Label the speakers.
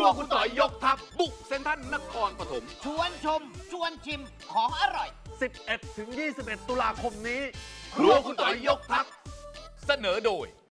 Speaker 1: วคุณต่อยยกทัพบุกเซ็นทรัลนครปฐม
Speaker 2: ชวนชมชวนชิมของอร่อย
Speaker 3: 11 ถึง 21 ตุลาคมนี้
Speaker 1: ครัวคุณต่อยยกทัพเสนอโดย